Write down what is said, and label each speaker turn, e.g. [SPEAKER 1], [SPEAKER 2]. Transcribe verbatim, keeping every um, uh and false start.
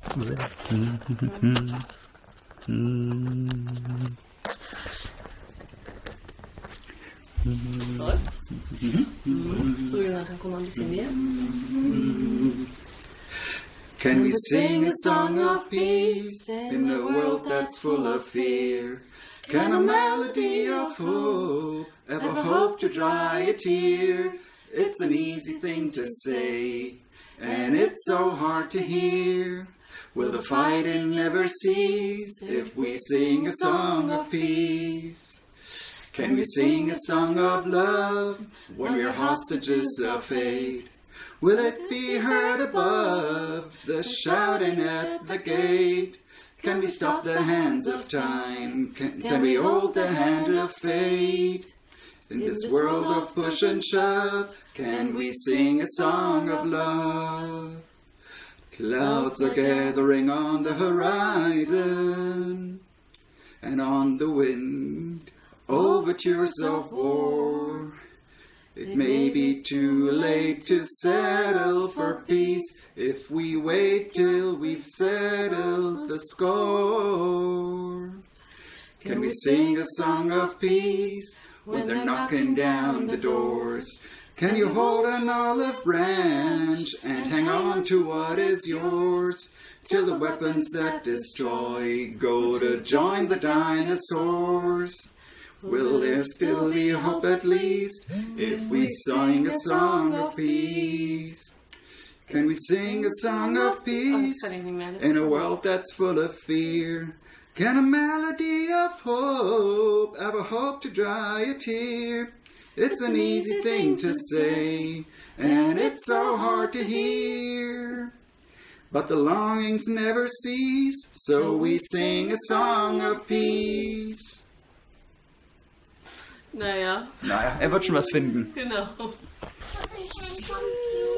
[SPEAKER 1] Läuft? Mhm. So, Jonathan, komm mal ein bisschen näher.
[SPEAKER 2] Can we sing a song of peace in a world that's full of fear? Can a melody of hope ever hope to dry a tear? It's an easy thing to say, and it's so hard to hear. Will the fighting never cease if we sing a song of peace? Can we sing a song of love when we're hostages of fate? Will it be heard above the shouting at the gate? Can we stop the hands of time? Can, can we hold the hand of fate? In this world of push and shove, can we sing a song of love? Clouds are gathering on the horizon, and on the wind, overtures of war. It may be too late to settle for peace if we wait till we've settled the score. Can we sing a song of peace when they're knocking down the doors? Can you hold an olive branch and hang on to what is yours till the weapons that destroy go to join the dinosaurs? Will there still be hope at least if we sing a song of peace? Can we sing a song of peace in a world that's full of fear? Can a melody of hope ever hope to dry a tear? It's an easy thing to say, and it's so hard to hear. But the longings never cease, so we sing a song of peace.
[SPEAKER 1] Naja.
[SPEAKER 2] Naja, er wird schon was finden.
[SPEAKER 1] Genau.